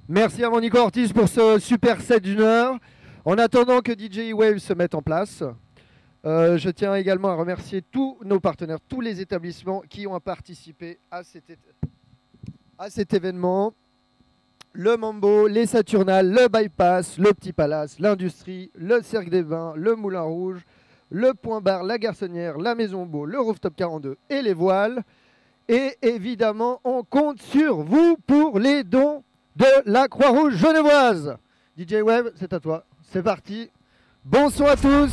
Merci à mon Nico Ortiz pour ce super set d'une heure. En attendant que DJ Wave se mette en place, je tiens également à remercier tous nos partenaires, tous les établissements qui ont participé à cet événement. Le Mambo, les Saturnales, le Bypass, le Petit Palace, l'Industrie, le Cercle des Vins, le Moulin Rouge, le Point Bar, la Garçonnière, la Maison Beau, le Rooftop 42 et les Voiles. Et évidemment, on compte sur vous pour les dons de la Croix-Rouge genevoise. DJ Web, c'est à toi. C'est parti. Bonsoir à tous.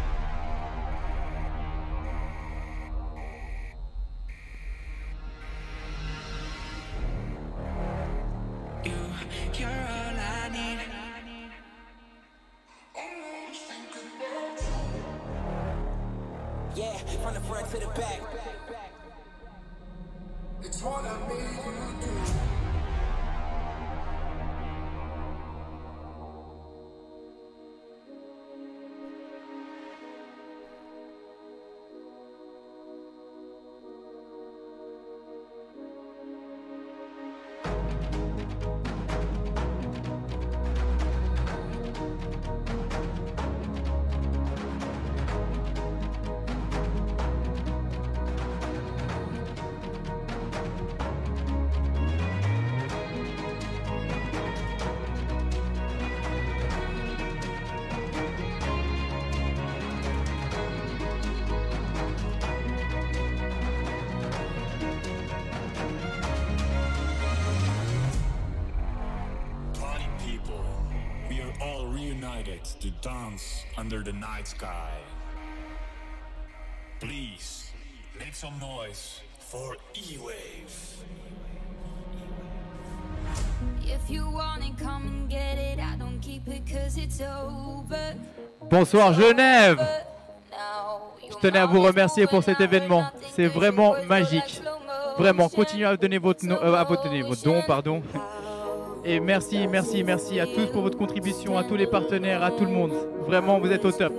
Yeah, from the front to the back. It's what I made you do. To dance under the night sky. Please make some noise for E-Wave. If you want it, come and get it. I don't keep it 'cause it's over. Bonsoir Genève. Je tenais à vous remercier pour cet événement. C'est vraiment magique. Vraiment, continuez à donner vos dons, pardon. Et merci, merci, merci à tous pour votre contribution, à tous les partenaires, à tout le monde. Vraiment, vous êtes au top.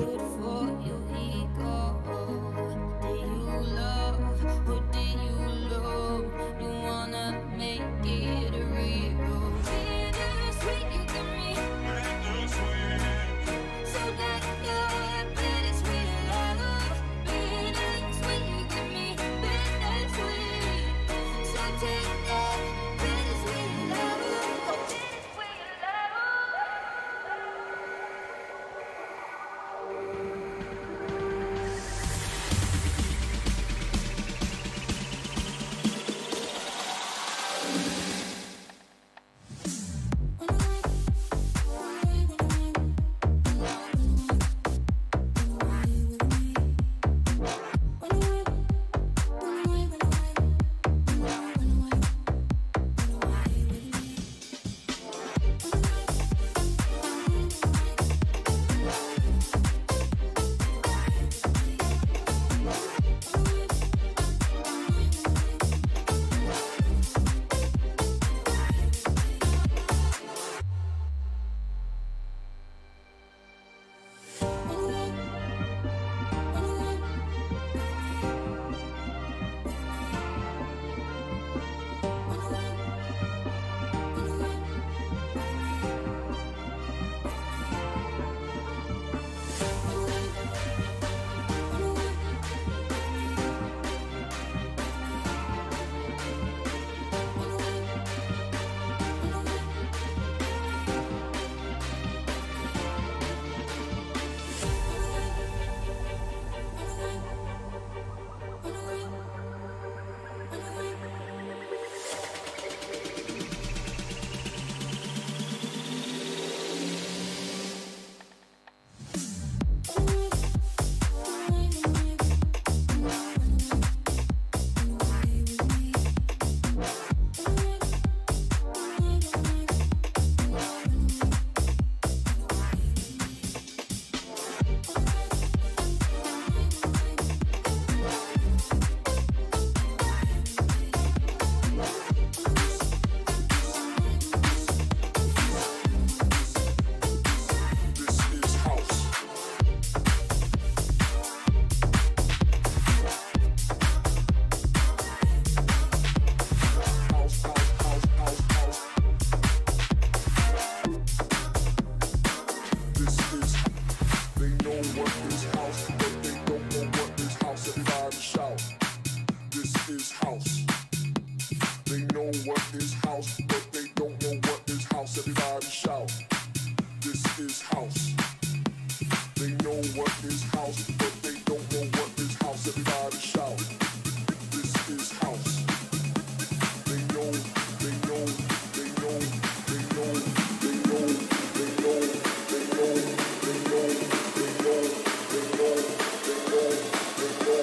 what is house, but they don't know what is house. Everybody shout. This is house. They know what is house, but they don't know what is house. Everybody shout. This is house. They know, they know, they know, they know, they know, they know, they know, they know, they know, they know, they know, they know,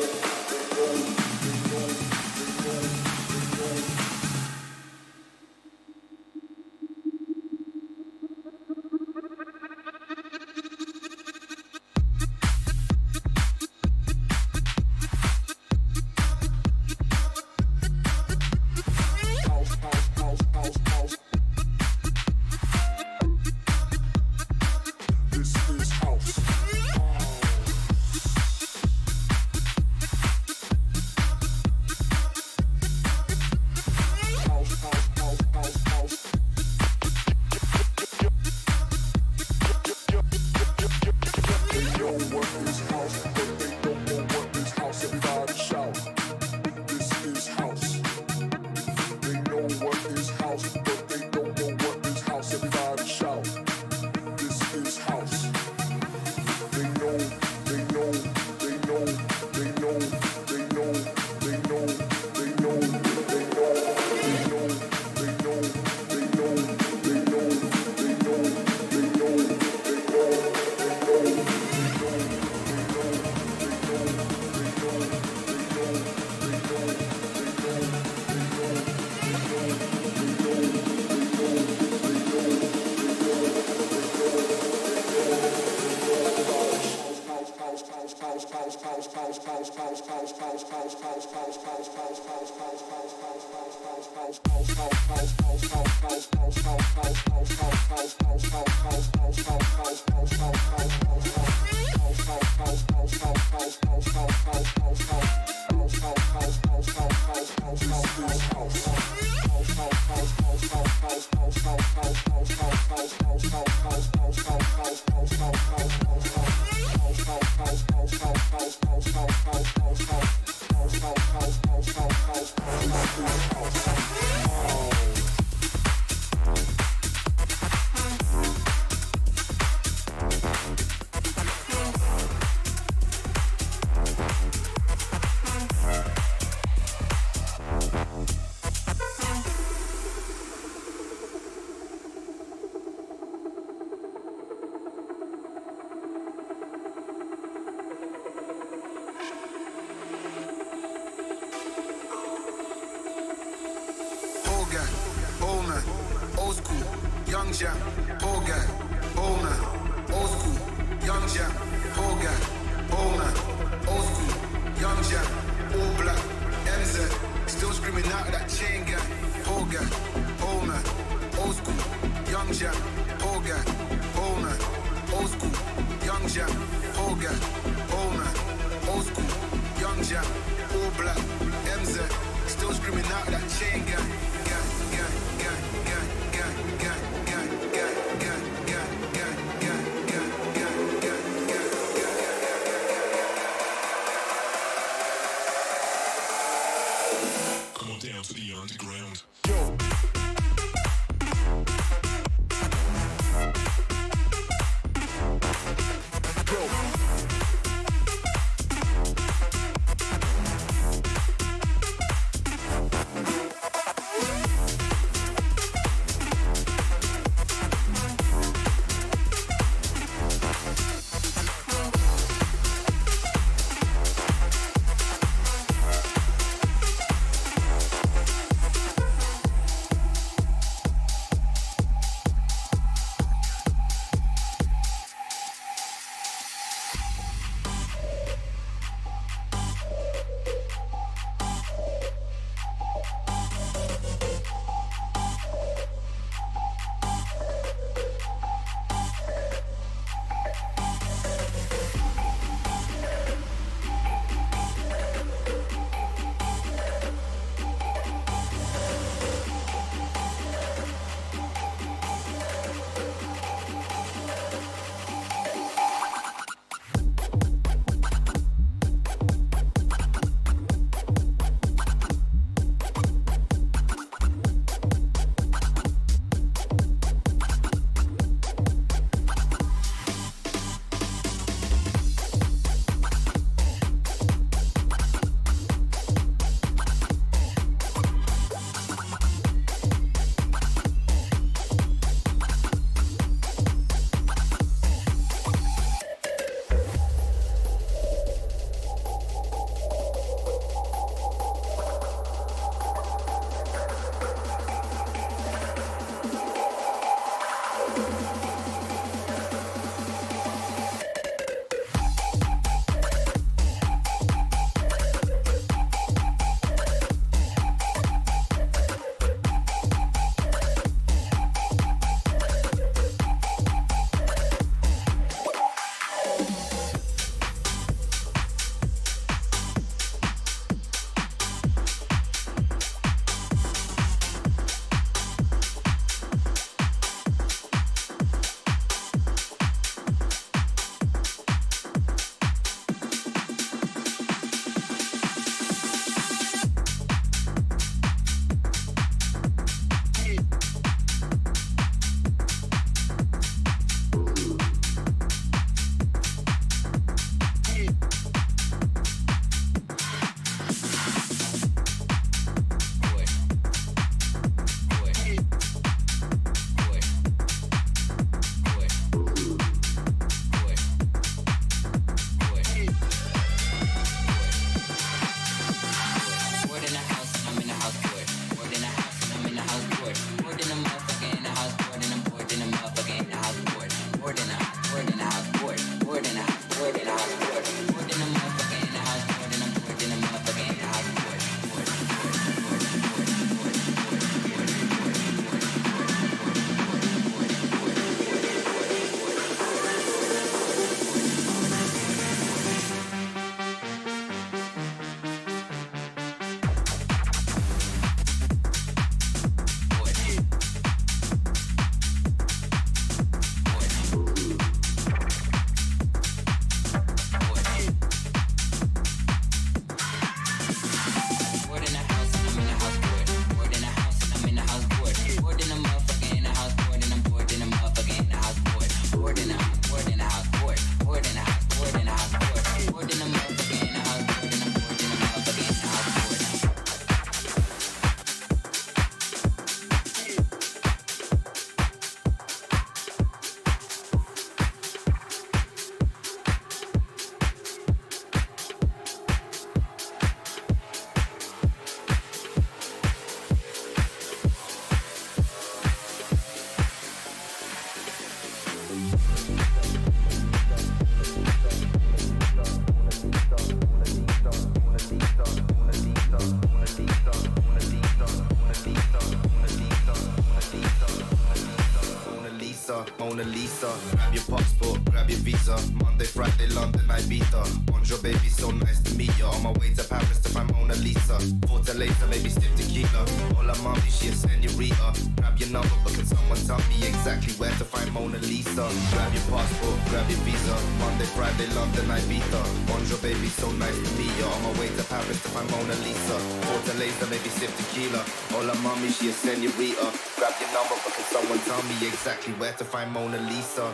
Mona Lisa. Grab your passport, grab your visa. Monday, Friday, London, Ibiza. Bonjour, baby, so nice to meet ya. On my way to Paris to find Mona Lisa. Fortaleza, maybe stiff tequila. Hola, mommy, she a senorita. Grab your number, but can someone tell me exactly where to find Mona Lisa? Grab your passport, grab your visa. Monday, Friday, London, Ibiza. Bonjour, baby, so nice to meet ya. On my way to Paris to find Mona Lisa. Fortaleza, maybe stiff tequila. Hola, mommy, she a senorita. Grab your number, but can someone tell me exactly where to find Mona Lisa?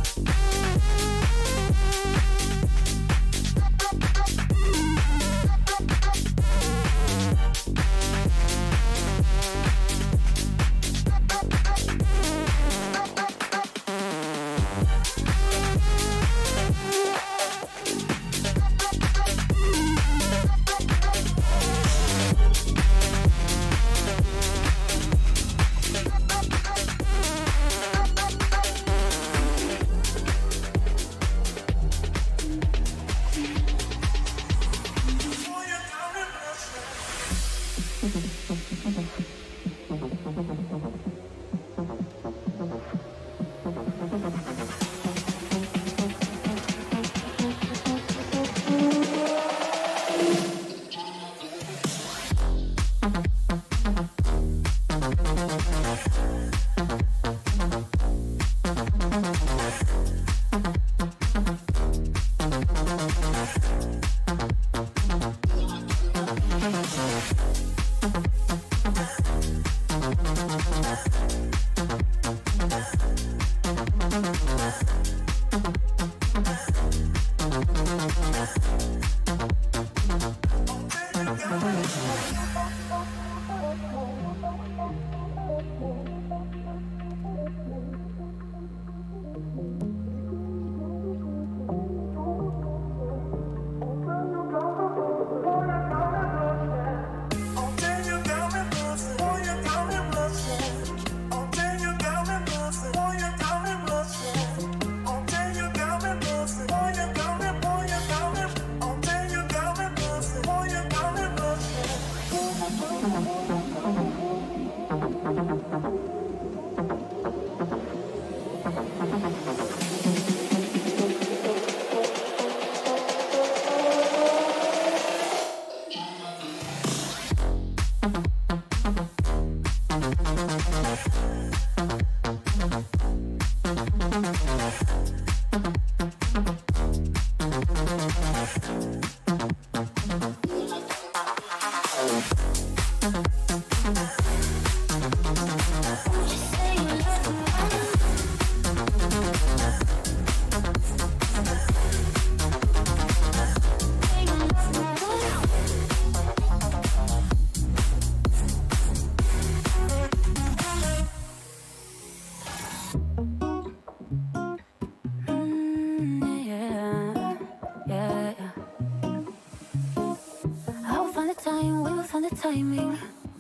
Timing,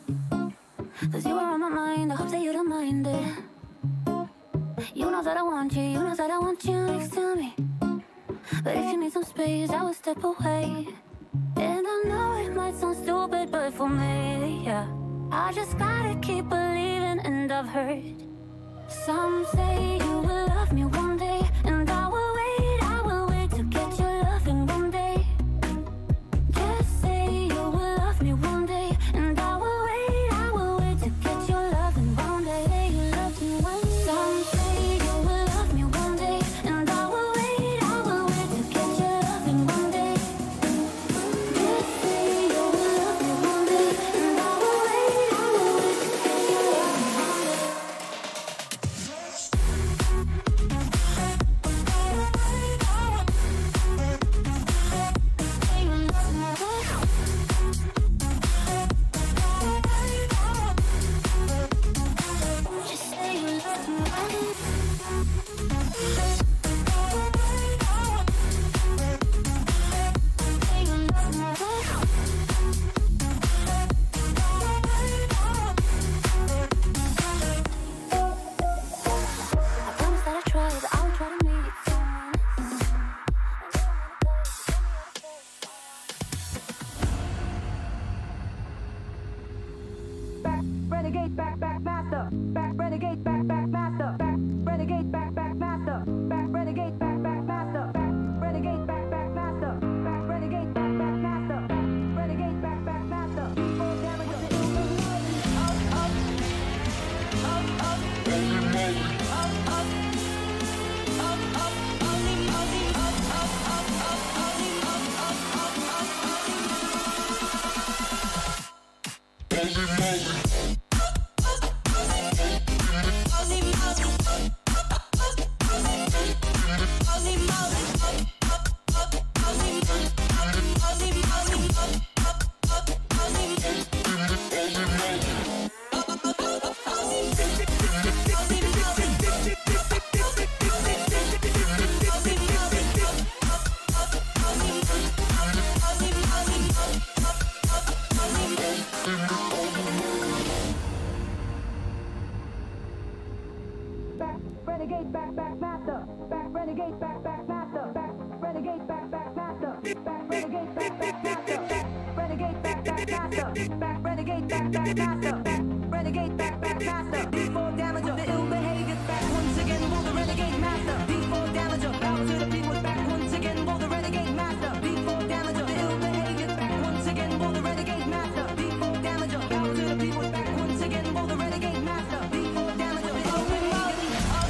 'cause you were on my mind. I hope that you don't mind it. You know that I want you, you know that I want you next to me. But if you need some space, I will step away. And I know it might sound stupid, but for me, yeah, I just gotta keep believing. And I've heard some say you will love me one day, and I will wait to get your loving one day. Just say you will love me one day, and I will wait to get your loving one day. You love me one day. Some say you will love me one day, and I will wait to get your loving one day. Just say you will love me one day, and I will wait to get your loving one day. Renegade back master. Back renegade back master. Back renegade back master. renegade back master, back renegade back master, back renegade back master, back renegade back master, back renegade back master, back renegade back master, back renegade back master. D4 damager, the ill behavior back once again. Will the renegade master? D4 damager, power to the people back once again. Will the renegade master? D4 damager, the ill behavior back once again. Will the renegade master? D4 damager, power to the people back once again. Will the renegade master? D4 damager, the ill behavior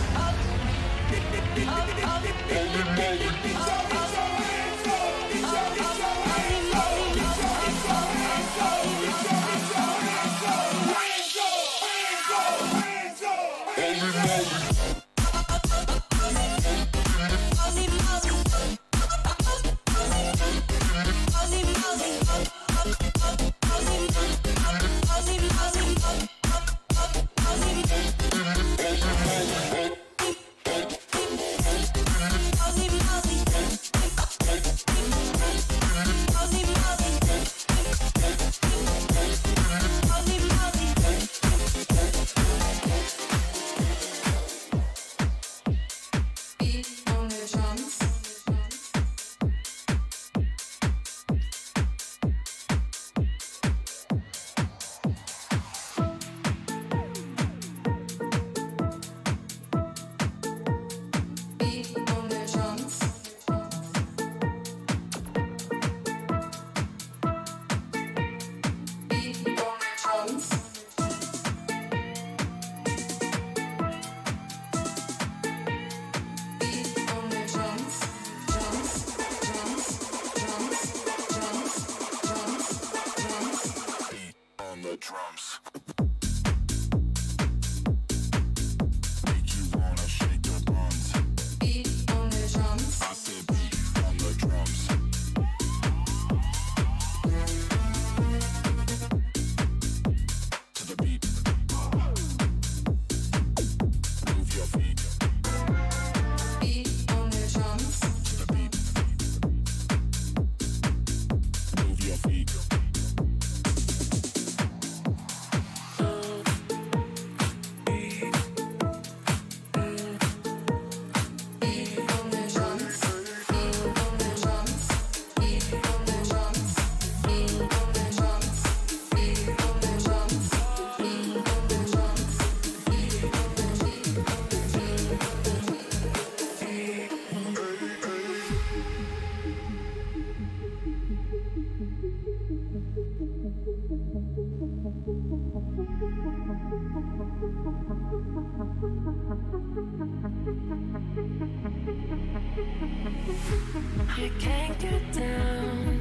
You can't get down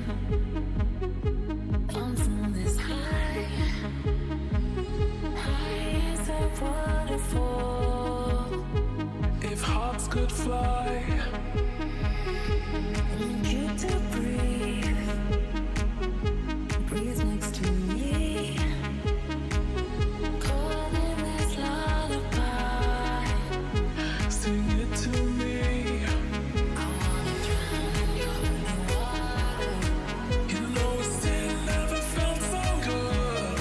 from this high. High as a waterfall. If hearts could fly, I want you to breathe. Breathe next to me. Calling this lullaby. sing it to me. You know it still never felt so good.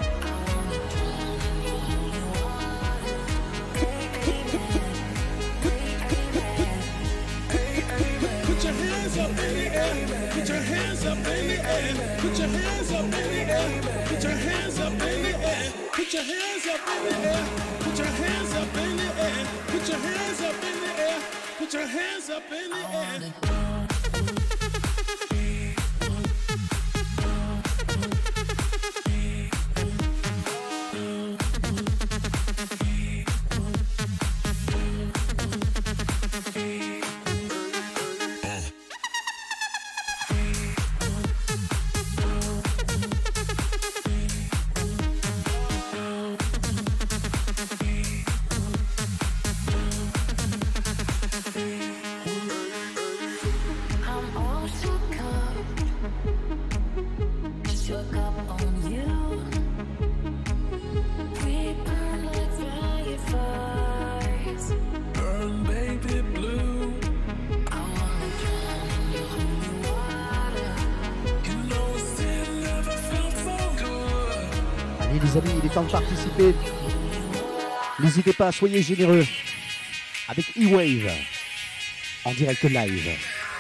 Put your hands up in the air. Put your hands up in the air. Put your hands up in the air. Put your hands up in the air. Put your hands up in the air. Put your hands up in the air. Put your hands up in the air. Put your hands up in the air. I'm all shook up. Shook up on you. We burn like fireflies. Burn baby blue. I wanna drown in your holy water. You know it still never felt so good. Allez les amis, il est temps de participer. N'hésitez pas, soyez généreux. avec E-Wave en direct live.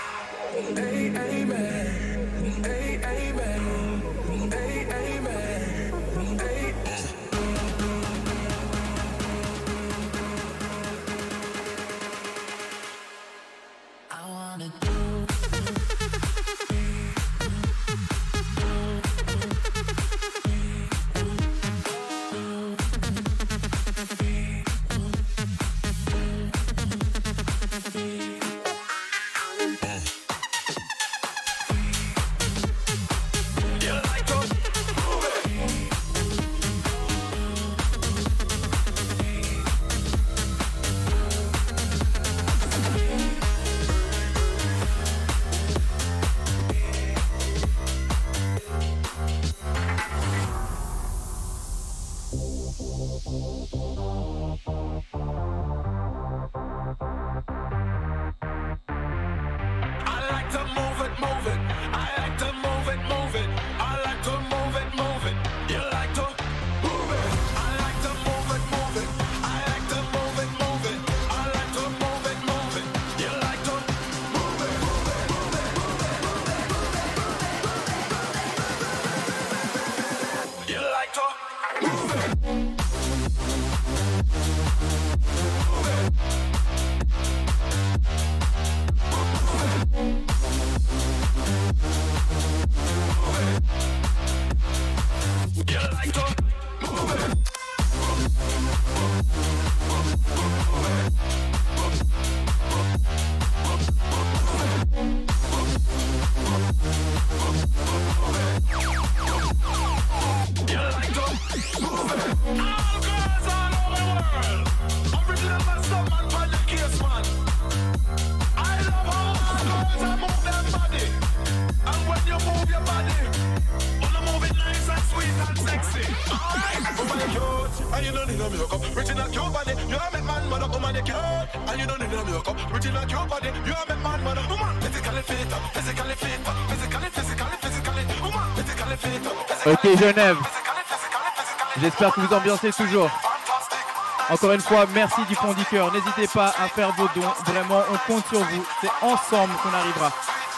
Ok Genève, j'espère que vous ambiancez toujours. Encore une fois, merci du fond du cœur. N'hésitez pas à faire vos dons. Vraiment, on compte sur vous. C'est ensemble qu'on arrivera.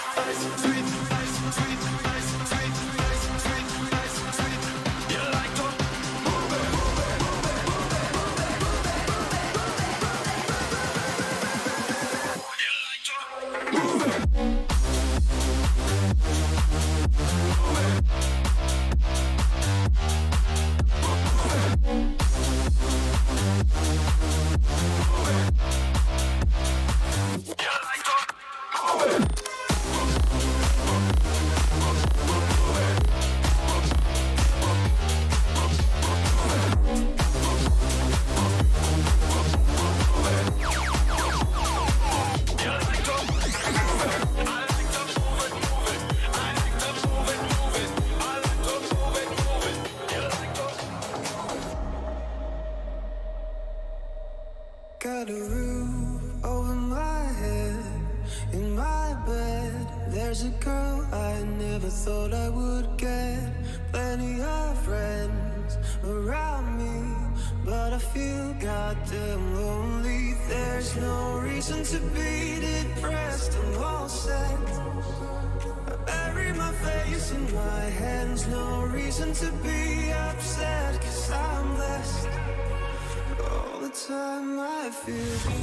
Got a roof over my head. In my bed, there's a girl I never thought I would get. Plenty of friends around me, but I feel goddamn lonely. There's no reason to be depressed. I'm all set. I bury my face in my hands. No reason to be upset, 'cause I'm blessed. All the time I feel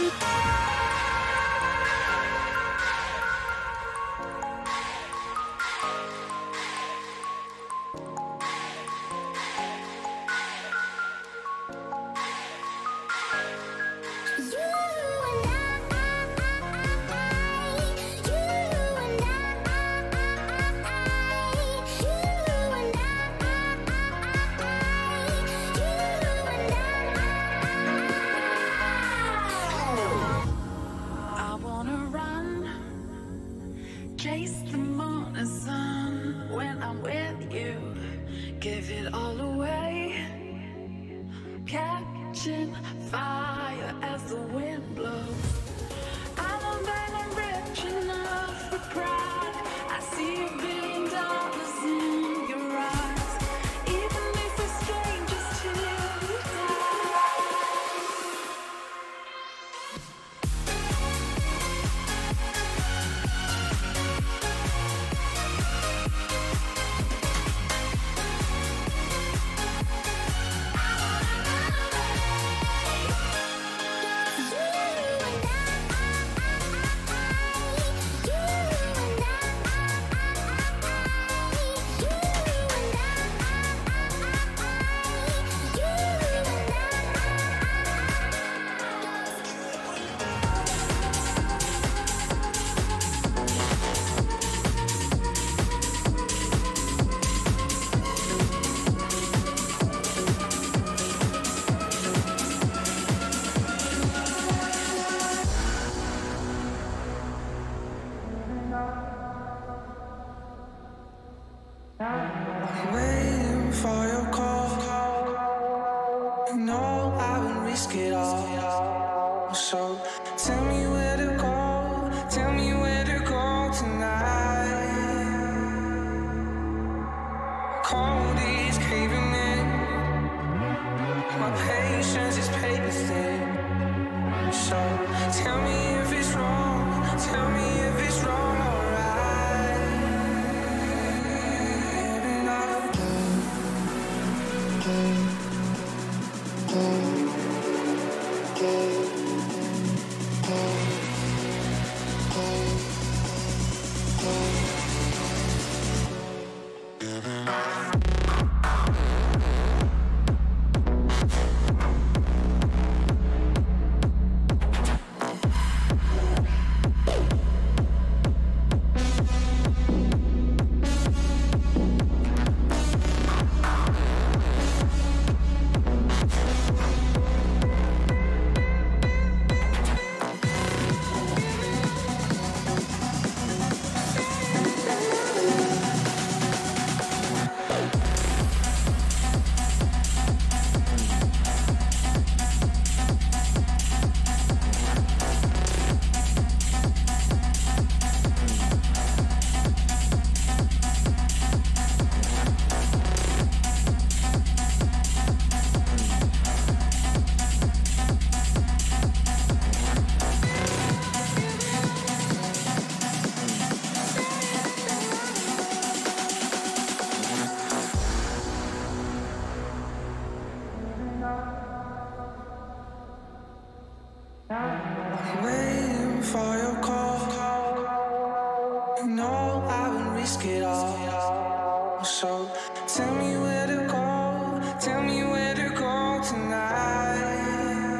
I wanna run, chase the morning sun. When I'm with you, give it all away. Catching fire as the wind blows. I know that I'm rich enough for pride. I see $1 billion in your eyes. Even if we're strangers till we die. Waiting for your call. You know I would risk it all. So tell me where to go. Tell me where to go tonight. Cold is caving in. My patience is paper thin. So tell me if it's wrong. Tell me if it's wrong. Waiting for your call. You know I would risk it all. So tell me where to go. Tell me where to go tonight.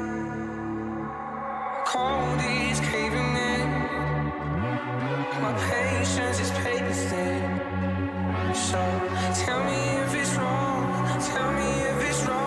Cold is caving in. My patience is paper thin. So tell me if it's wrong. Tell me if it's wrong.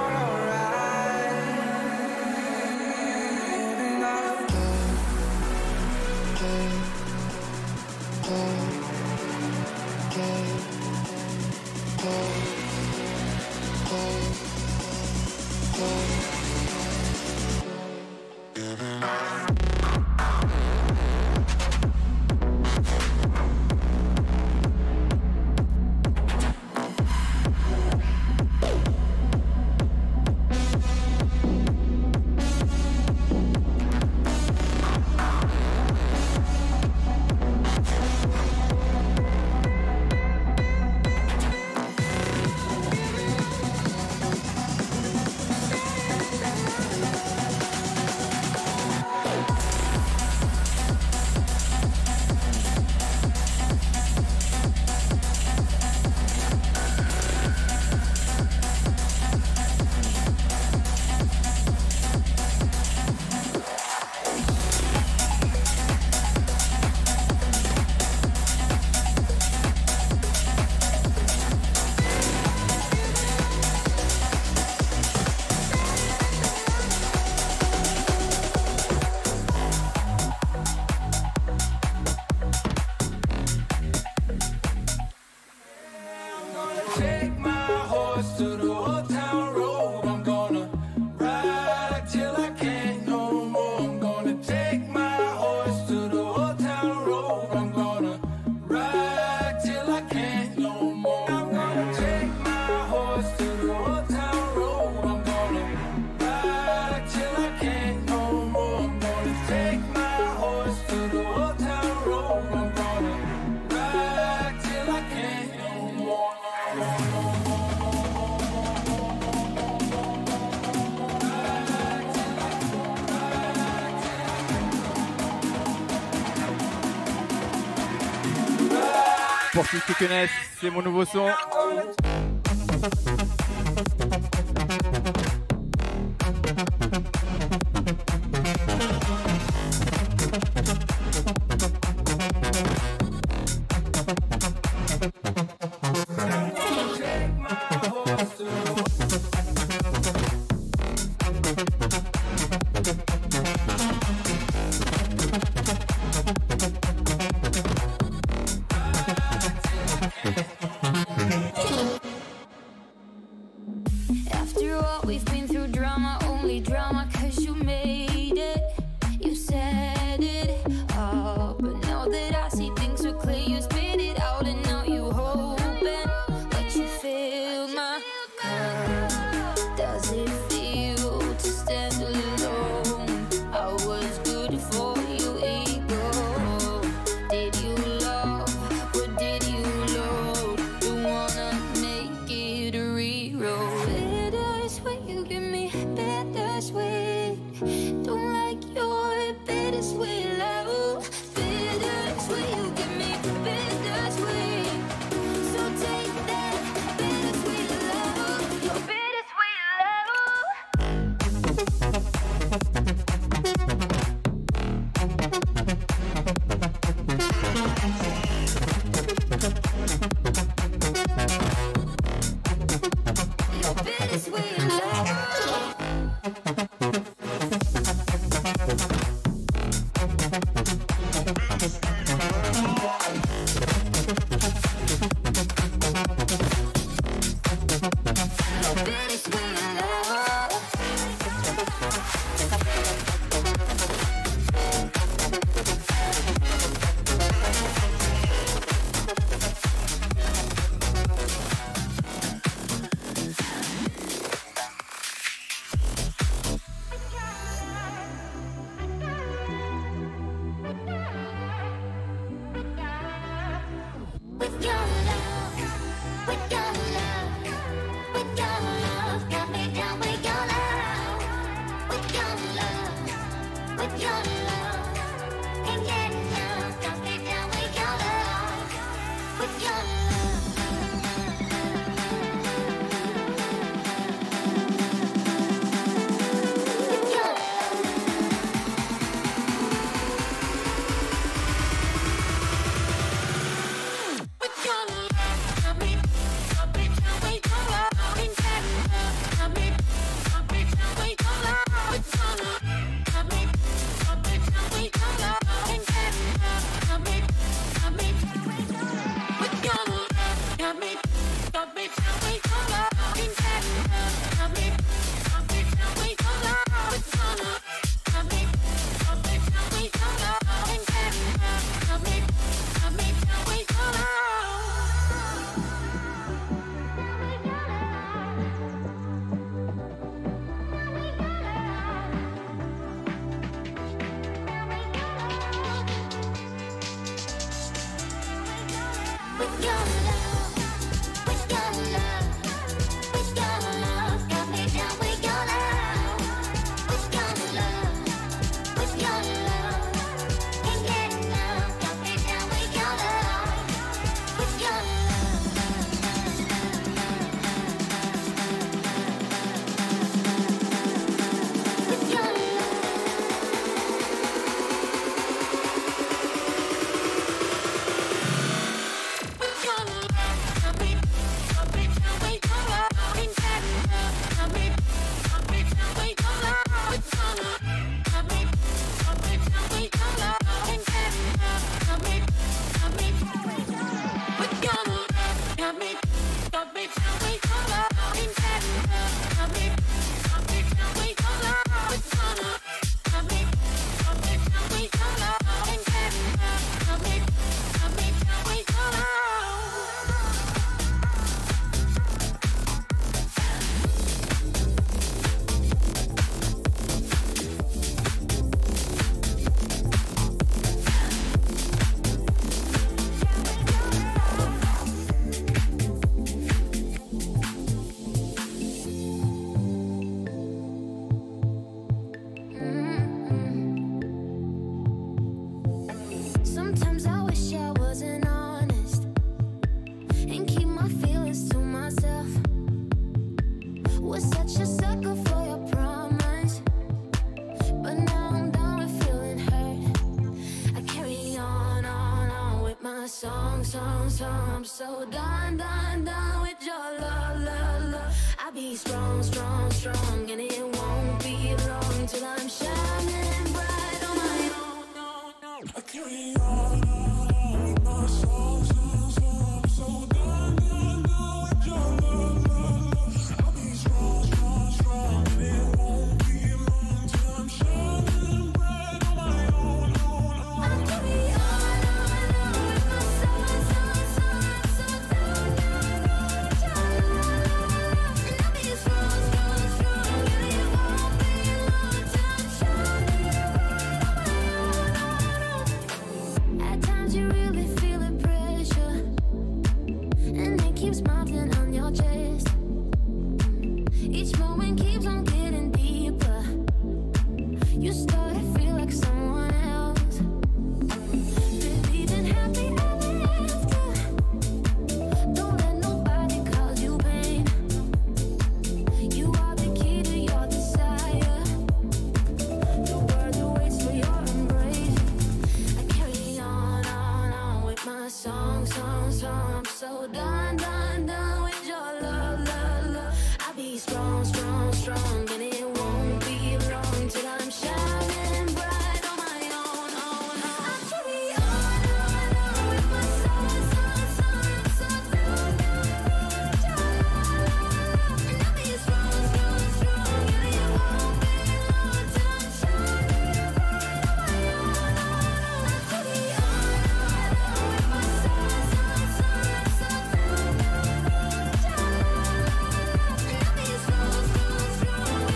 Pour ceux qui connaissent, c'est mon nouveau son. After all we've been through, drama, only drama, cause you made it. You said it all, but now that I see things so clear, you spit it out and now you hoping. But you filled my cup. Does it feel to stand alone? I was good for you, ego. Did you love? What did you load? You wanna make it a rewrote? Bittersweet, you give me bittersweet. Don't like your bittersweet love. Bittersweet, you give me bittersweet. So take that bittersweet love. Your bittersweet love. Your bittersweet love. With your love, with your love, with your love, got me down with your love. With your love, with your love, ain't get enough, got me down with your love. With your With your love. song, song. I'm so done, done, done with your love, love, love. I'll be strong, strong, strong, and it won't be long till I'm shining bright on my own. I carry on with my song, song, song. I'm so done, done, done with your love, love, love. I'll be strong, strong, strong, and it won't be long till I'm shining bright on my own, own, own. I carry on with my song, song, song. I'm so done, done, done with your love, love, love. And I'll be strong, strong, strong, and it won't be long till I'm shining bright on my own, own, own. At times you really feel the pressure, and it keeps mounting on your chest. Each moment keeps on getting deeper. You start to feel like someone else. Believing happy ever after. Don't let nobody cause you pain. You are the key to your desire. The world awaits for your embrace. I carry on with my song, song, song. I'm so done, done, done with your love, love, love. I'll be strong, strong, strong, and it won't be long till I'm shining bright on my own, own, own. I carry on with my song, song, song. I'm so done, done, done with your love, love, love. And I'll be strong, strong, strong, and it won't be long till I'm shining bright on my own, own, own. I carry on with my song, song, song. I'm so done, done, done with your love, love, love. And I'll be strong, strong, strong, and it won't be long till I'm shining bright on my own, own, own.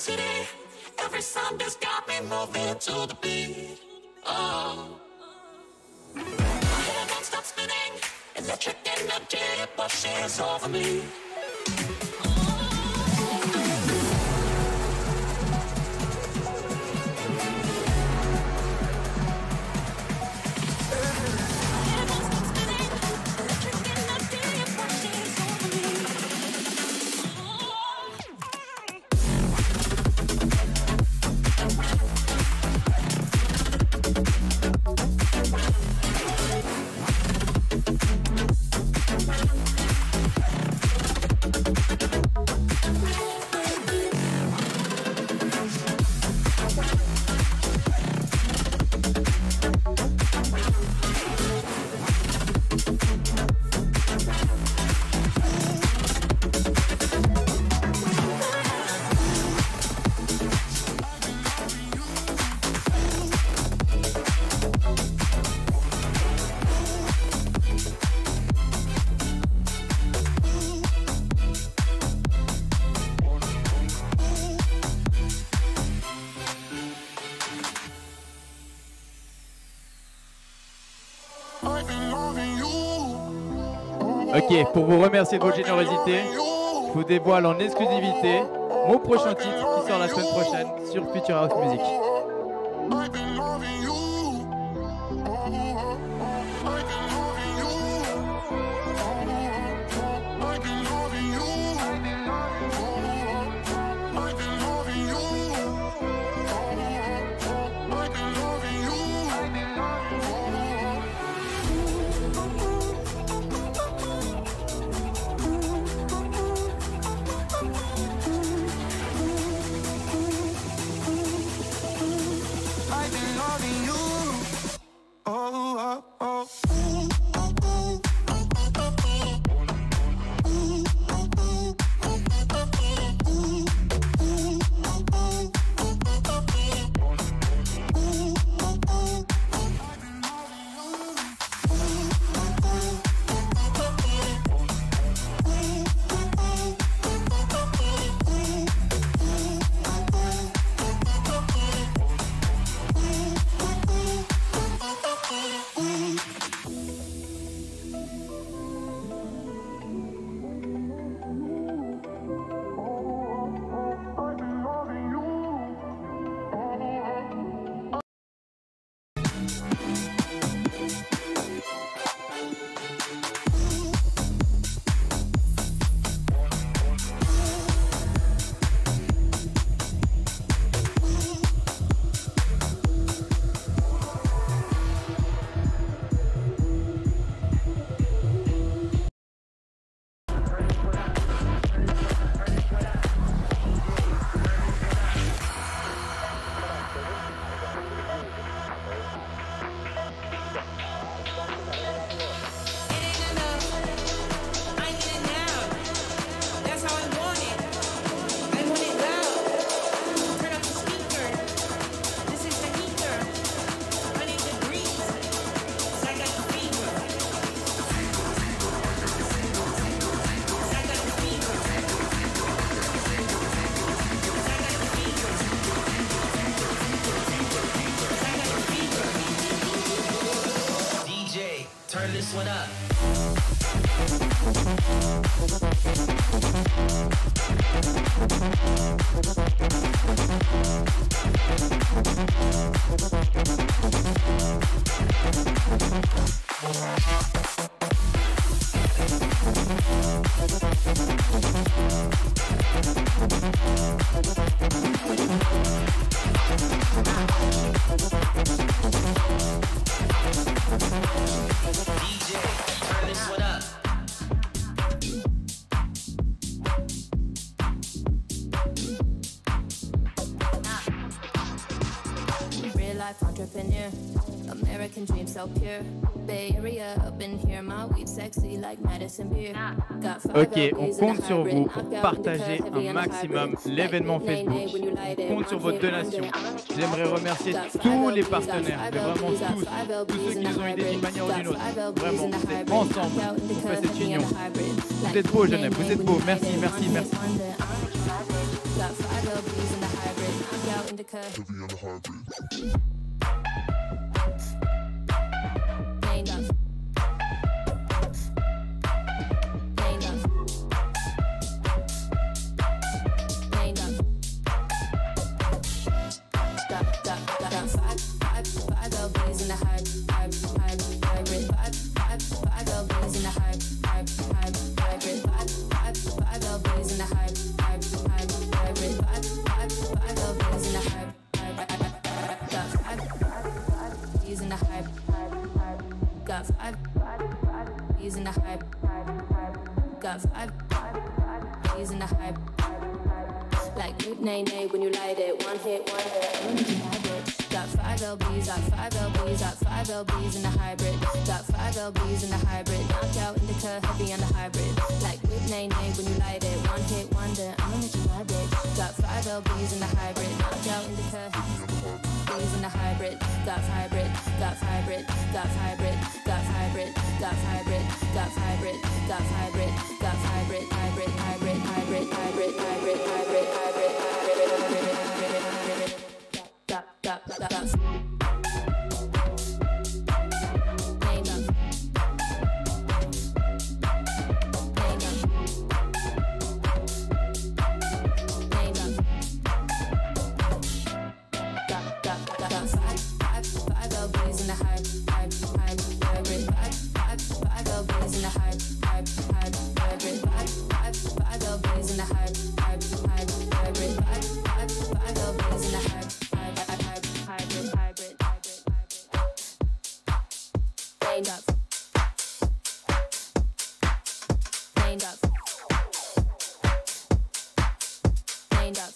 city. Every song just got me moving to the beat. Oh. My head don't stop spinning. Electric energy washes over me. Ok, pour vous remercier de votre générosité, je vous dévoile en exclusivité mon prochain titre qui sort la semaine prochaine sur Future House Music. Turn this one up. Entrepreneur, American dream so pure. Bay Area up in here, my weed sexy like Madison beer. Ok, on compte sur vous pour partager un maximum l'événement Facebook. On compte sur votre donation. J'aimerais remercier tous les partenaires, mais vraiment tous ceux qui nous ont aidés d'une manière ou d'une autre. Vraiment, c'est ensemble qu'on fait cette union. Vous êtes beaux, Genève, vous êtes beaux. Merci, merci, merci. indica. Heavy on the hybrid. Main up. Main up. Main up. Got five LBs in the hybrid. Five LBs in the hybrid. Five LBs in the hybrid. Five LBs in the hybrid. Got five B's in the hybrid. Got five B's in the hybrid. Got five B's in the hybrid. Like good nay nay when you light it. One hit wonder. Got five LBs, got five LBs, got five LBs in the hybrid. Got five LBs in the hybrid. Knockout indica, heavy on the hybrid. Like good nay nay when you light it. One hit wonder. I'm gonna let you ride it. Got five LBs in the hybrid. Knockout indica, B's in the hybrid. Got hybrid, got hybrid, got hybrid, got hybrid, got hybrid, got hybrid, got hybrid, got hybrid, hybrid, hybrid, hybrid, hybrid, hybrid, hybrid, hybrid, hybrid, got five LBs in the hybrid. Five LBs in the hybrid. Five LBs in the hybrid. Five LBs in the hybrid. Hybrid. Main up. Main up. Main up.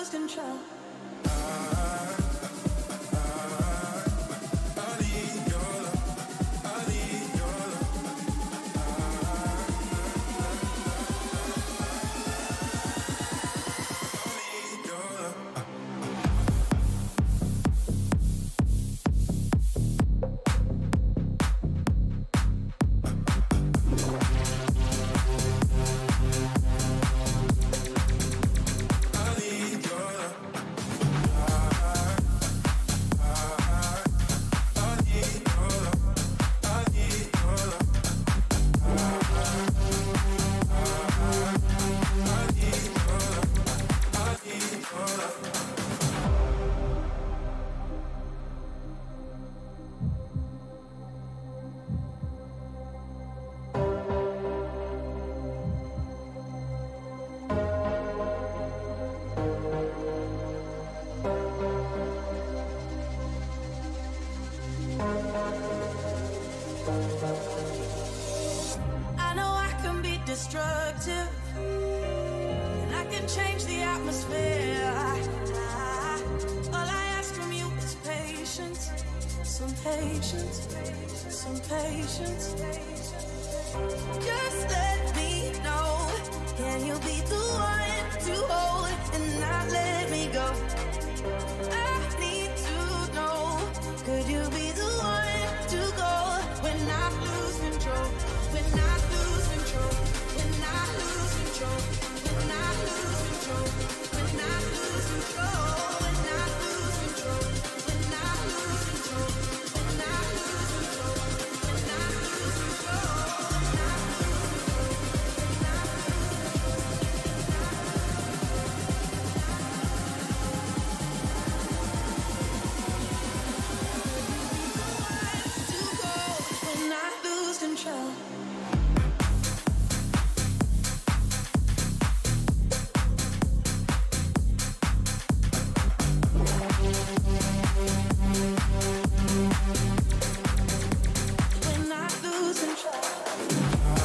lose control. I know I can be destructive, and I can change the atmosphere. All I ask from you is patience, some patience, some patience. Just let me know, can you be the one to hold and not let me go? I need to know, could you be the one to go when I lose control? When I lose control, when I lose control, when I lose control, when I lose control, when I lose control, when I lose control, when I lose control, when I lose control, when I when I lose control. When I lose control.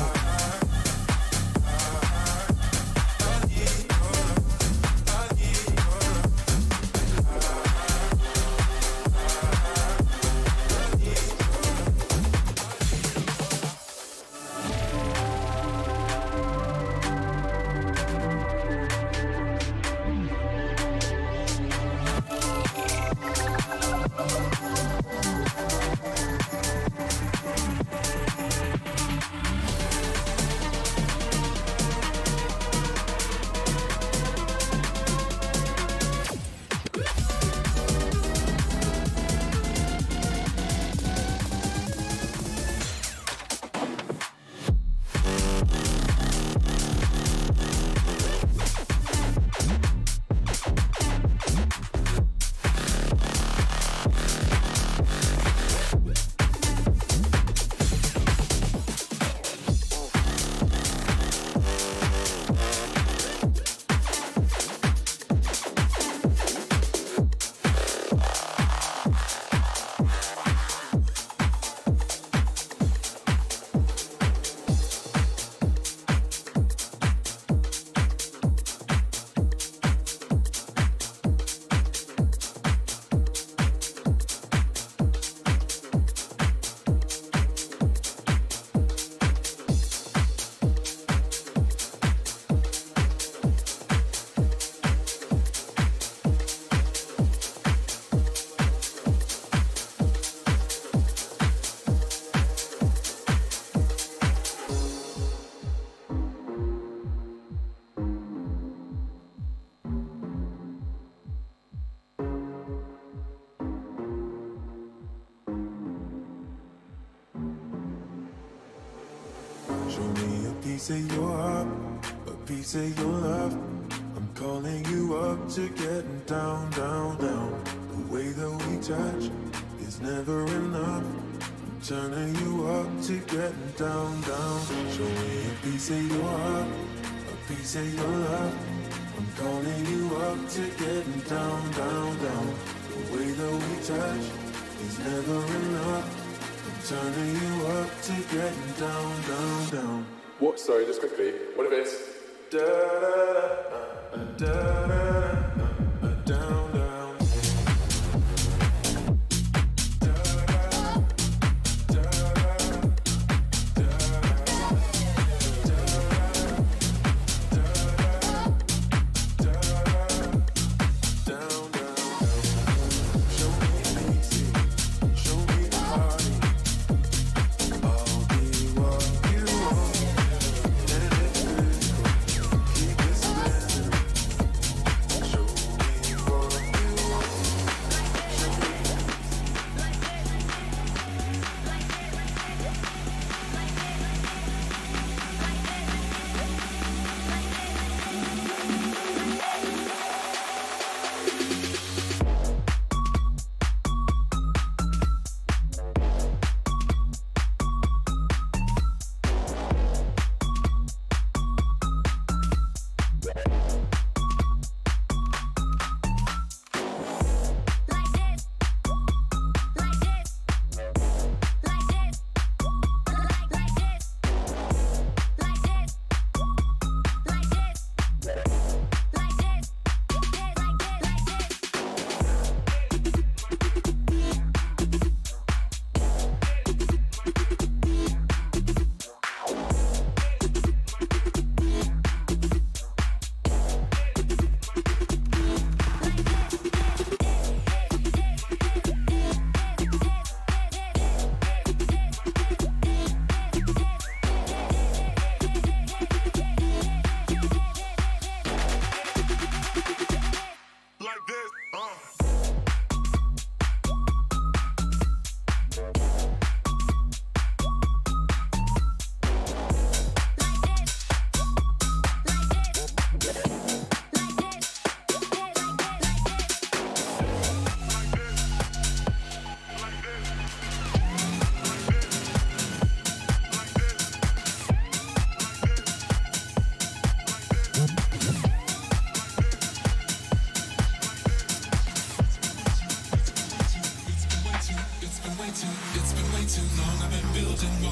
Show me a piece of your heart, a piece of your love. I'm calling you up to getting down, down, down. The way that we touch is never enough. I'm turning you up to getting down, down. Show me a piece of your heart, a piece of your love. I'm calling you up to getting down, down, down. The way that we touch is never enough. Turning you up to getting down, down, down. What? Sorry, just quickly. What if it's da da da da da da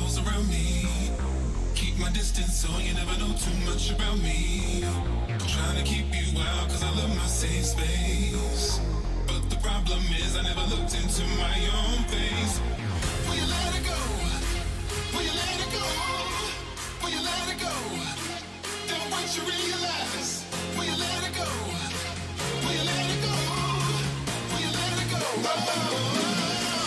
walls around me. Keep my distance so you never know too much about me. Trying to keep you out cause I love my safe space. But the problem is I never looked into my own face. Will you let it go? Will you let it go? Will you let it go? Then once you realize, will you let it go? Will you let it go? Will you let it go? Oh, yeah.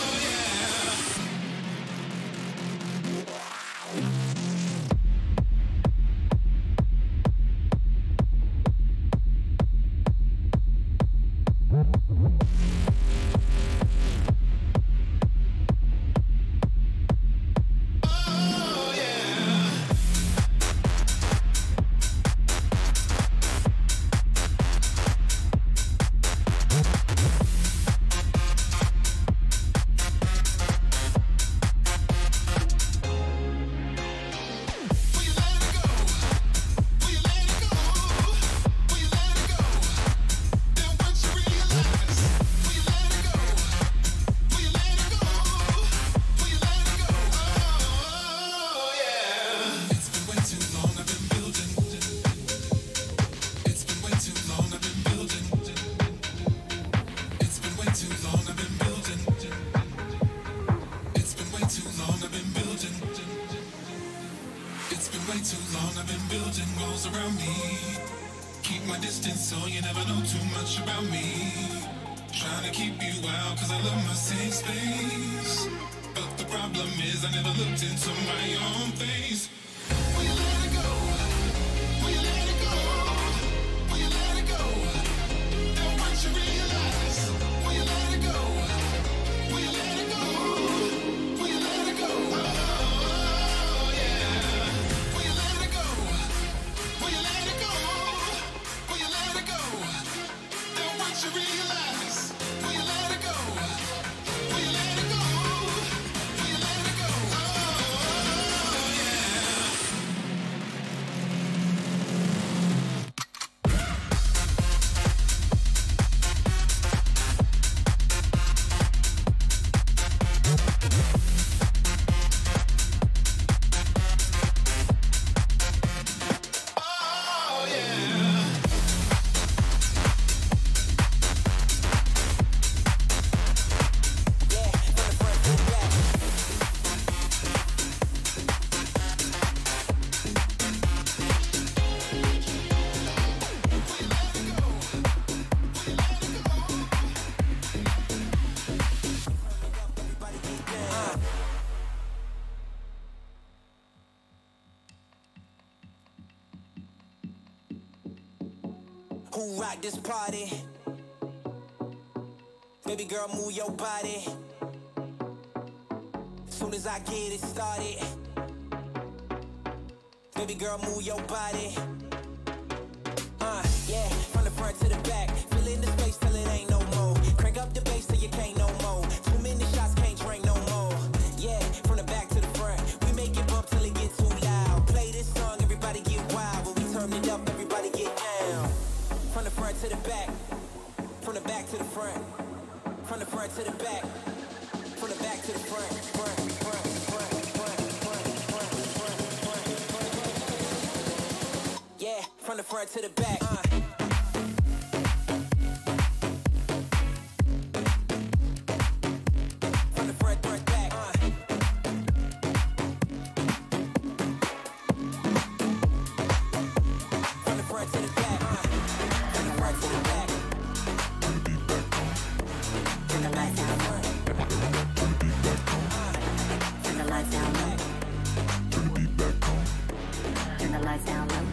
Who rock this party? Baby girl, move your body. Soon as I get it started. Baby girl, move your body. Yeah, from the front to the back. Fill in the space till it ain't no more. Crank up the bass till you can't no more. Too many shots, can't drink no more. Yeah, from the back to the front. We make it bump till it get too loud. Play this song, everybody get wild. When we turn it up, everybody get down. From the front to the back. From the back to the front. From the front to the back. From the back to the front. Yeah, from the front to the back. From the front back. From the front to the back. From the front to the back. Turn the lights down low. Turn the lights down low. Turn the lights down low.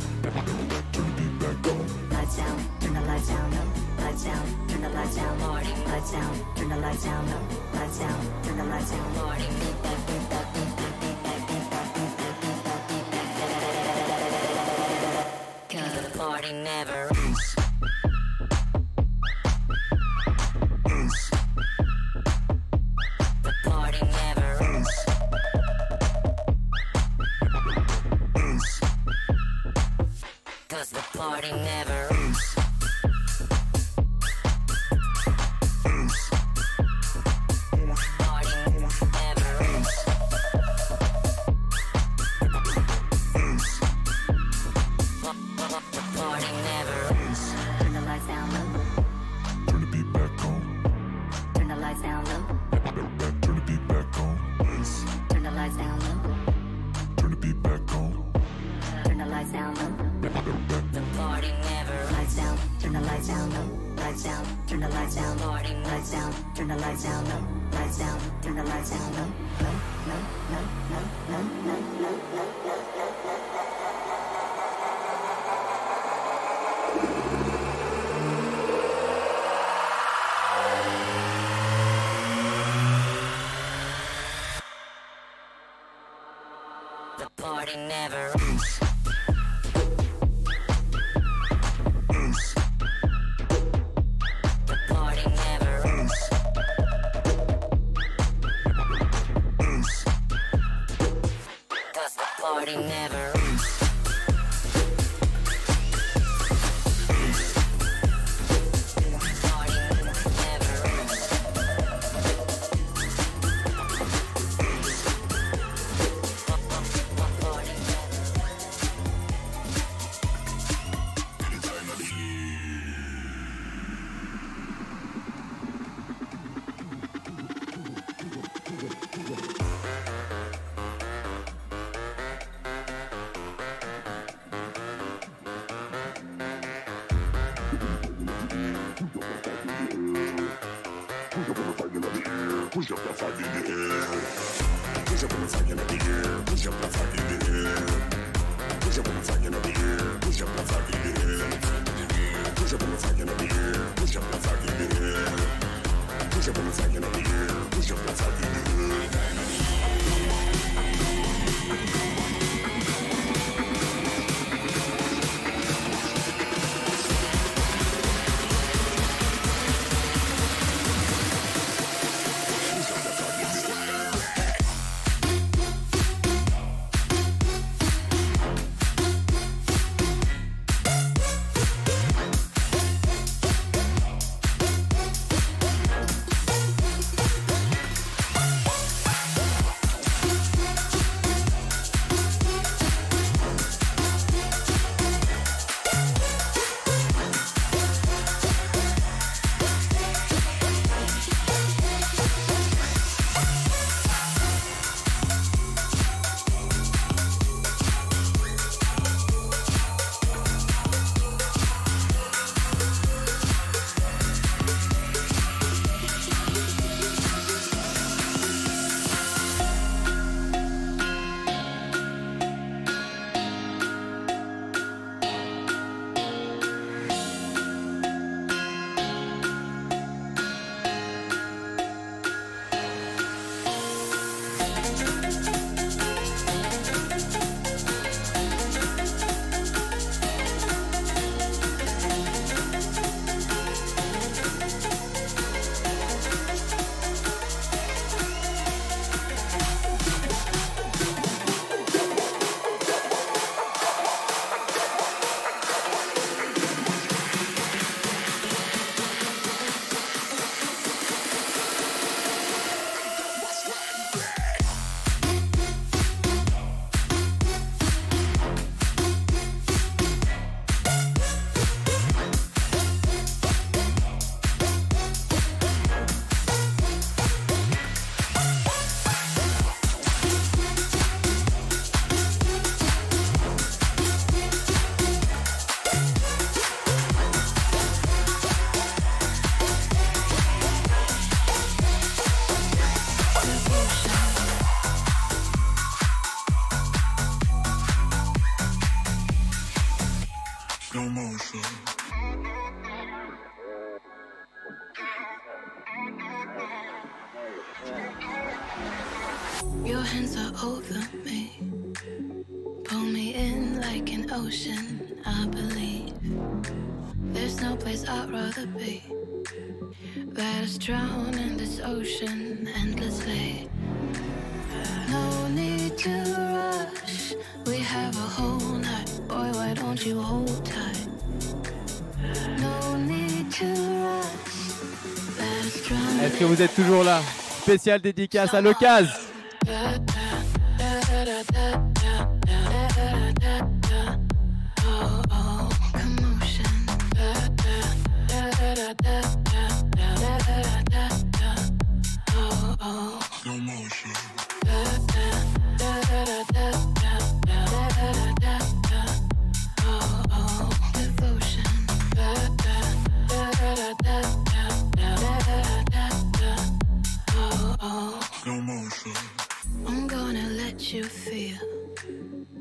Lights down, turn the lights down low. Lights down, turn the lights down low. Lights down, turn the lights down low. Lights down, turn the lights down low. Beat that, beat that, beat that, beat that, beat that, beat that, beat that, beat that. 'Cause the party never ends. The party never ends. Cause the party never ends. Party never ends. lights down, turn the lights down low, lights down, turn the lights down low, low, low, low, low, low, low, low, low, low, The party never The party never Cause the party never Push up the flag in the air. Push up the flag in the air. Push up the flag in the air. Push up the flag in the air. Push up the flag in the air. Push up the flag in the air. Push up the flag in the air. Push up the flag in the air. Push up the flag in the air. Slow motion. Your hands are over me, pull me in like an ocean. I believe there's no place I'd rather be. Let us drown in this ocean endlessly. No need to rush, we have a whole night. Boy, why don't you hold tight? No need to rush, let us drown. Est-ce que vous êtes toujours là? Spécial dédicace à l'occasion. Slow motion. Devotion.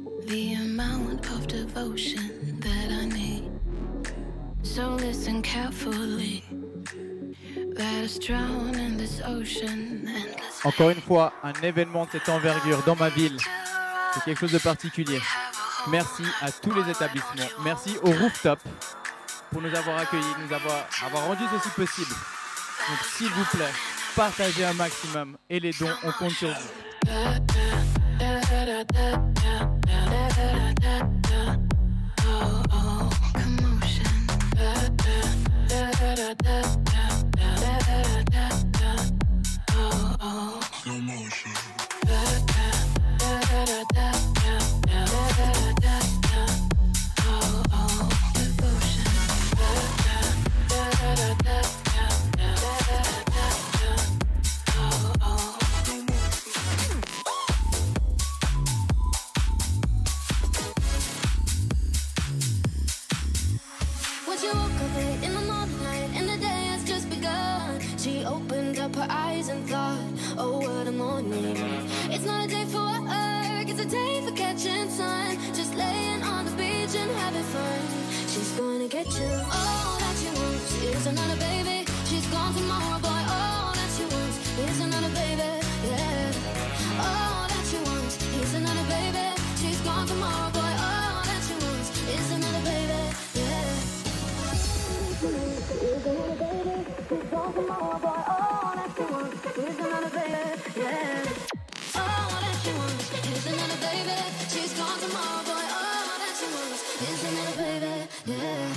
the amount of devotion that I need. So listen carefully. Let us drown in this ocean endless. Encore une fois, un événement de cette envergure dans ma ville, c'est quelque chose de particulier. Merci à tous les établissements. Merci au Rooftop pour nous avoir accueillis, nous avoir rendu ceci possible. Donc s'il vous plaît, partagez un maximum et les dons, on compte sur vous. Slow motion. When she woke up late in the night and the day has just begun, she opened up her eyes and thought, oh what a morning. It's not a day for work, it's a day for catching sun. Just laying on the beach and having fun. She's gonna get you. All that she wants is another baby. She's gone tomorrow, boy. All that she wants is another baby. Yeah. All that she wants is another baby. She's gone tomorrow, boy. All that she wants is another baby. Yeah. Is another baby. She's gone tomorrow, boy. All that she wants is another baby. Yeah. All that she wants is another baby. She's gone tomorrow, boy. All that she wants is another baby. Yeah.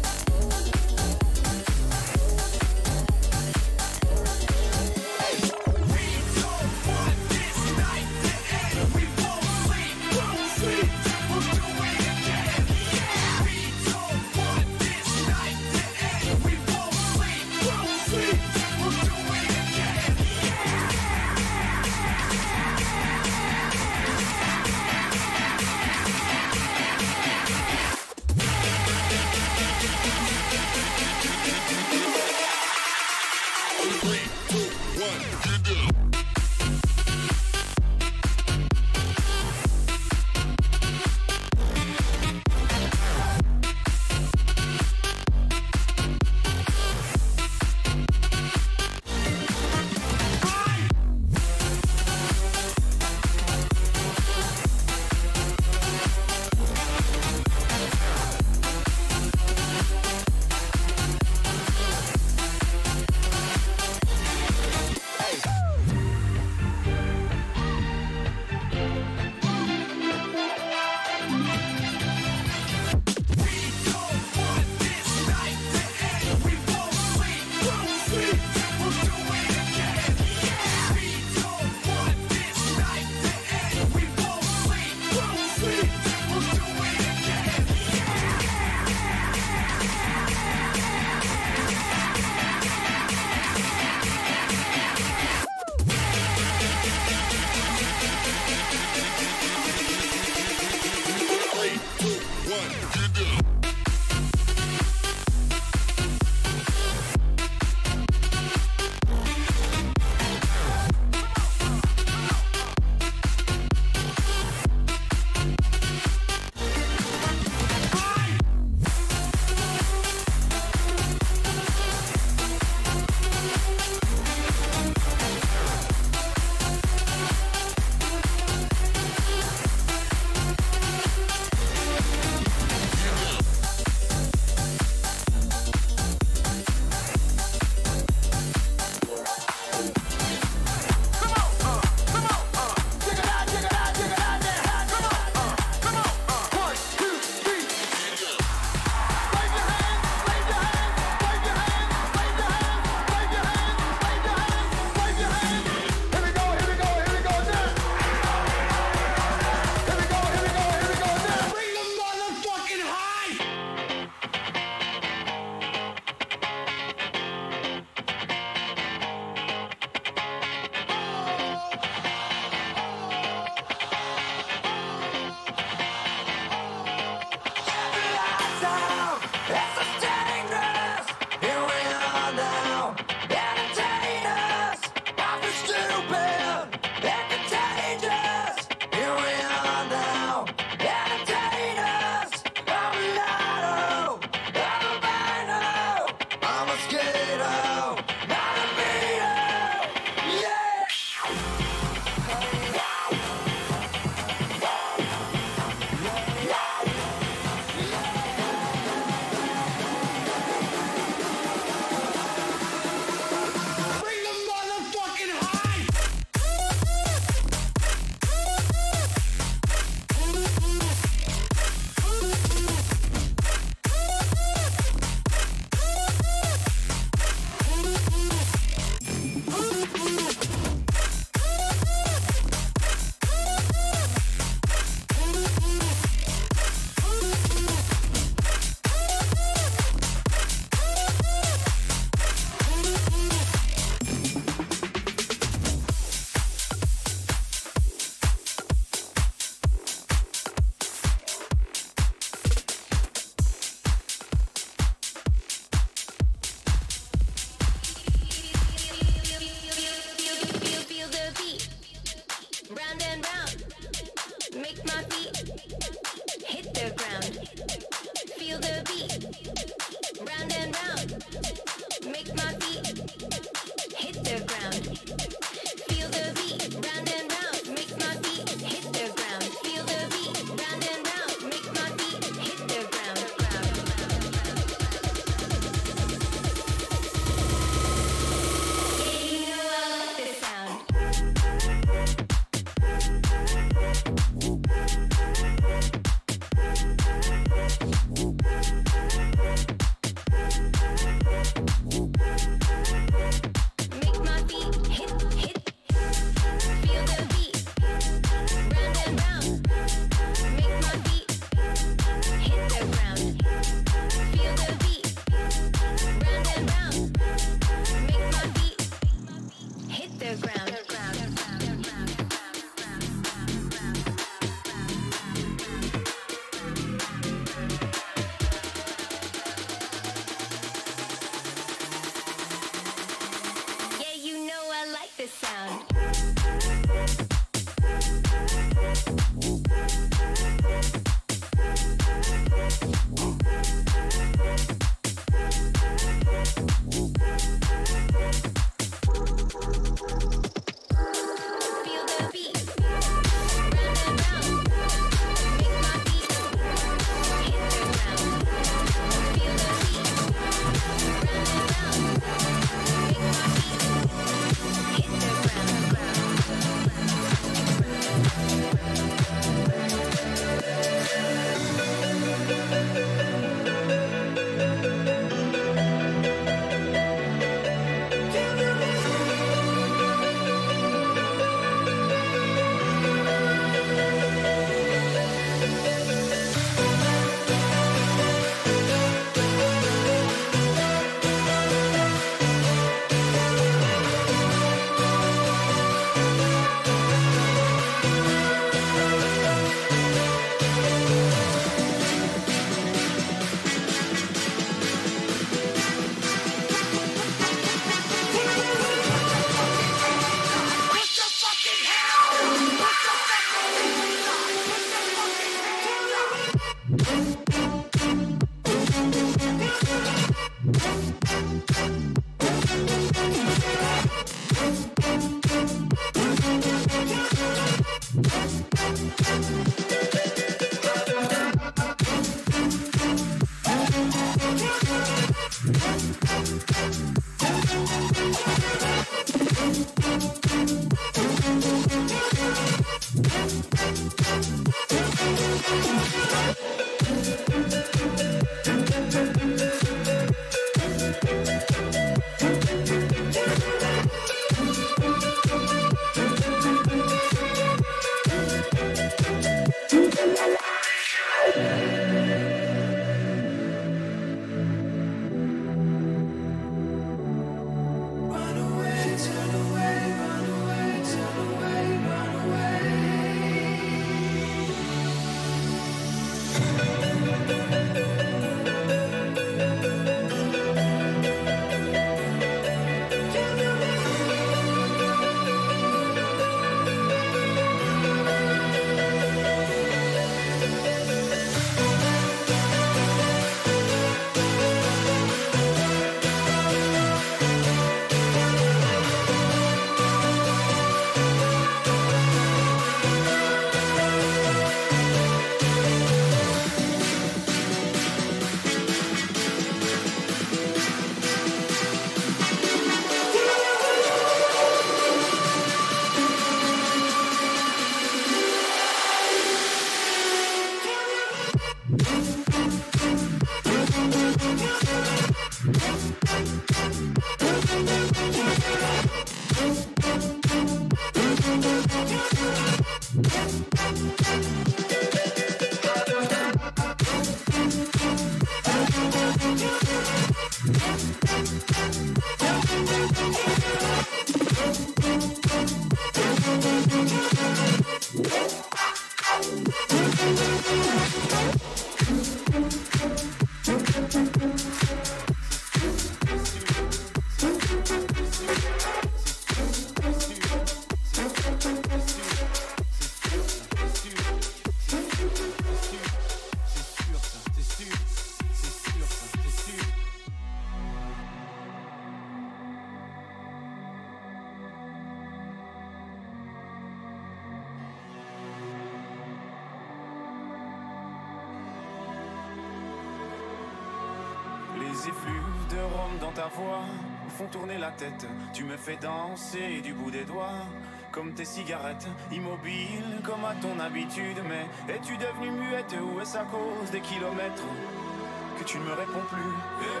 Les effluves de rhum dans ta voix font tourner la tête. Tu me fais danser du bout des doigts, comme tes cigarettes, immobile comme à ton habitude. Mais es-tu devenue muette ou est-ce à cause des kilomètres que tu ne me réponds plus? Et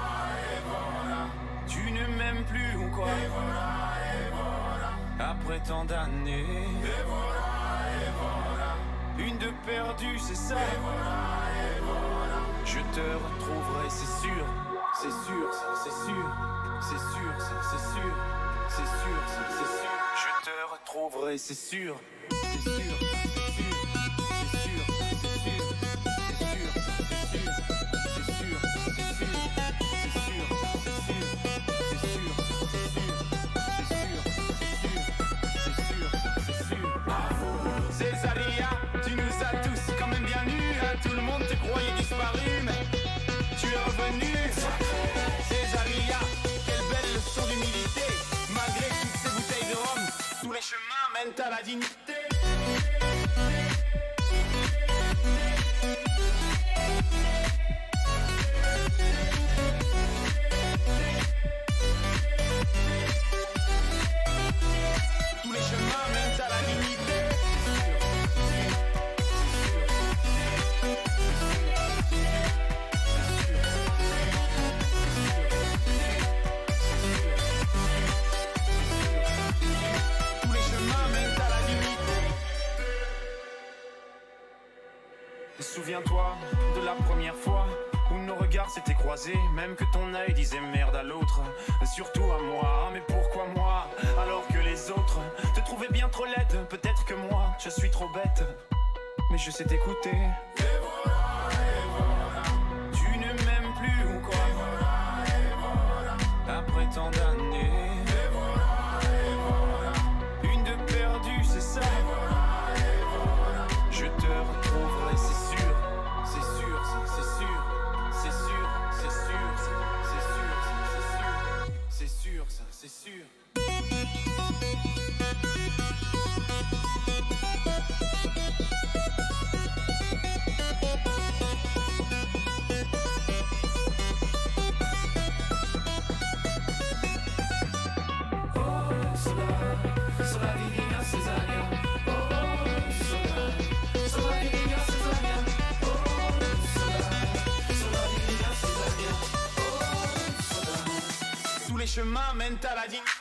voilà, tu ne m'aimes plus ou quoi? Et voilà, après tant d'années. Et voilà, une de perdue, c'est ça. Et voilà, je te retrouverai, c'est sûr, c'est sûr, ça, c'est sûr, c'est sûr, ça, c'est sûr, c'est sûr, ça, c'est sûr. retrouverai, c'est sûr. C'est sûr, c'est sûr, c'est sûr, c'est sûr, c'est sûr, c'est sûr, c'est sûr, c'est sûr, Césaria, tu nous as tous quand même bien nus, hein. Tout le monde te croyait disparu, mais tu es revenu. Césaria, quelle belle leçon d'humilité. Malgré toutes ces bouteilles de rhum, tous les chemins mènent à la dignité. Tous les chemins mènent à la dignité. Tous les chemins mènent à la dignité. Souviens-toi de la première fois où nos regards s'étaient croisés, même que ton œil disait merde à l'autre, surtout à moi. Mais pourquoi moi, alors que les autres te trouvaient bien trop laide? Peut-être que moi, je suis trop bête, mais je sais t'écouter. Tu ne m'aimes plus ou quoi? Après tant d'années, une de perdue, c'est ça. Je te retrouverai, c'est sûr, c'est sûr, c'est sûr, c'est sûr, c'est sûr, c'est sûr, ça, c'est sûr. Tous les chemins mènent à la dignité.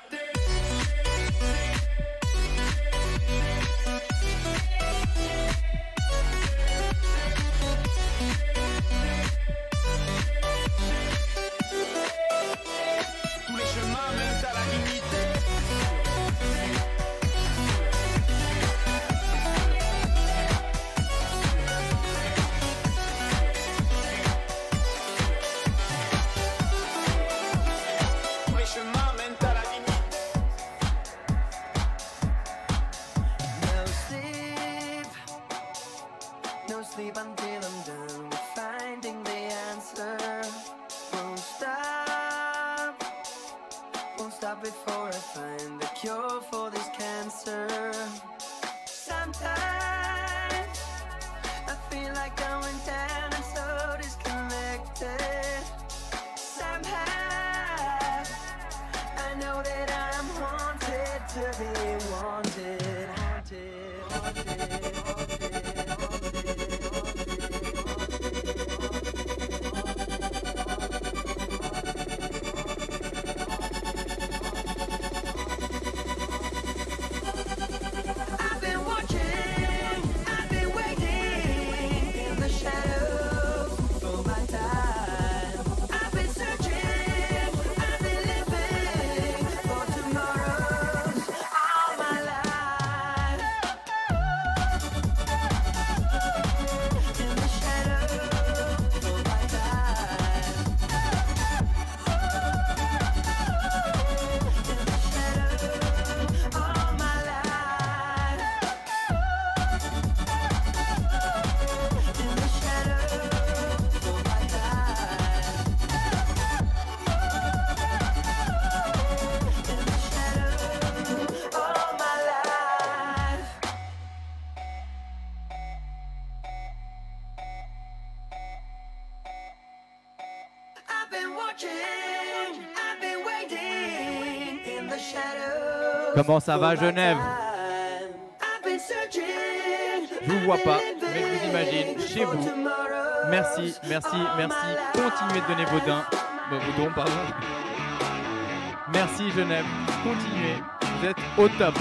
Tous les chemins mènent à la dignité. Tous les chemins mènent à la dignité. No sleep until I'm done with finding the answer. Won't stop before I find the cure for this cancer. Sometimes I feel like going down and so disconnected. Somehow I know that I'm haunted to be wanted. I've been watching, I've been waiting in the shadows for my time. I've been searching, I've been living for tomorrows all my life. In the shadows for my time. In the shadows all my life. In the shadows for my time. In the shadows all my life. I've been watching, I've been waiting in the shadows. Comment ça va, Genève? I've been searching. Je vous vois pas, mais je vous imagine chez vous. Merci, merci, merci. Continuez de donner vos dons, pardon. Merci Genève. Continuez. Vous êtes au top.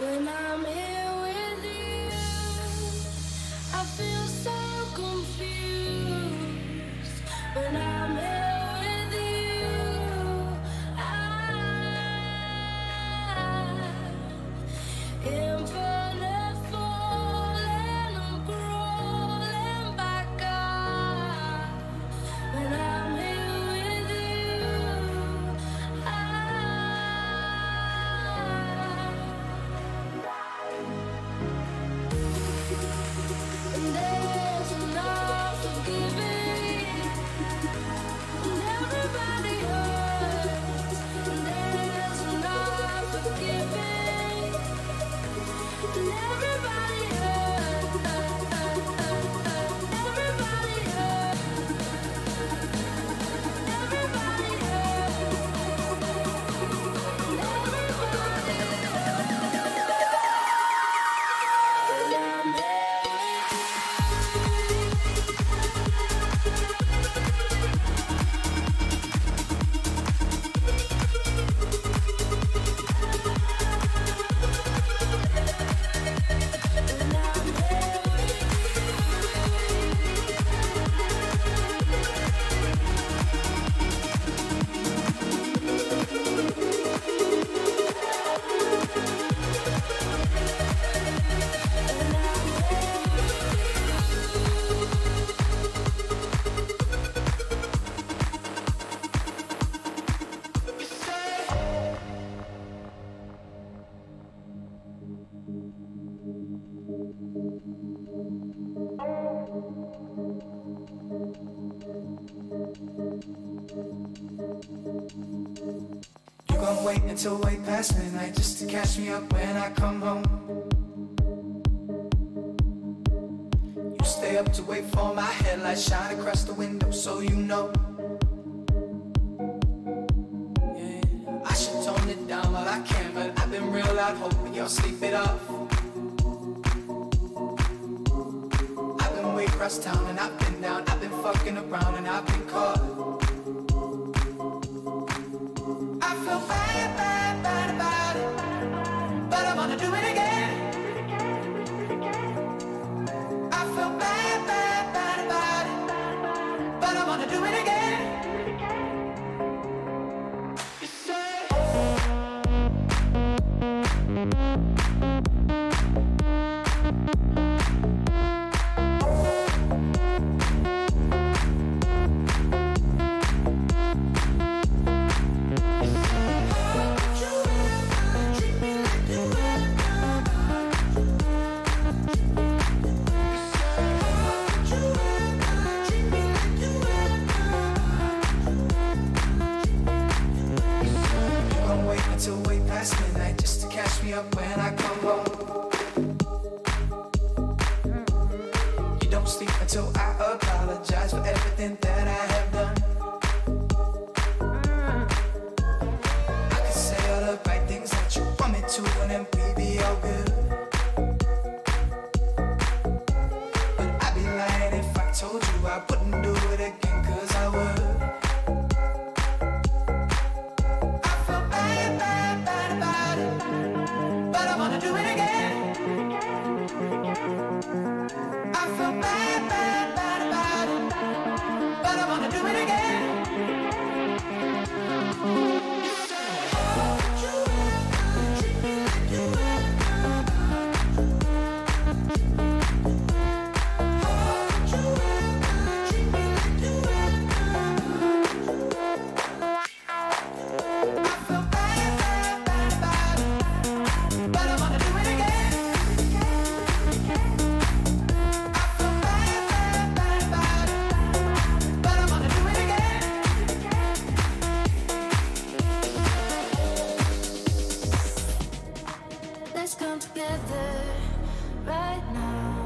When I'm here with you, I feel so confused. When I'm here with you, infinite falling, I'm crawling back up. When I'm here with you, and there's enough forgiving, and everybody hurts. And there's enough forgiving, and everybody hurts. Everybody hurts. Everybody You gon' wait until way past midnight just to catch me up when I come home. You stay up to wait for my headlights shine across the window so you know. Yeah, I should tone it down while I can, but I've been real loud hoping y'all sleep it off. I've been way across town and I've been down, I've been fucking around and I've been caught. I feel bad, bad, bad about it, but I wanna do it again. I feel bad, bad, bad about it, but I wanna do it again. You say until way past midnight just to catch me up when I come home. You don't sleep until I apologize for everything that I have done. I could say all the right things that you want me to and then we be all good. But I'd be lying if I told you I wouldn't do it again, cause I would. But I wanna do it again. I feel bad, bad, bad about it, but I wanna do it again. let's come together right now.